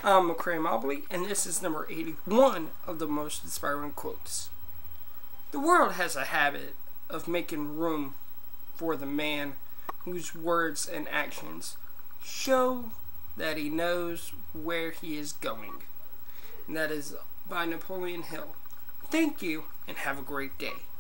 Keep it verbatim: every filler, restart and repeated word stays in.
I'm McCray Mobley, and this is number eighty-one of the most inspiring quotes. The world has a habit of making room for the man whose words and actions show that he knows where he is going. And that is by Napoleon Hill. Thank you, and have a great day.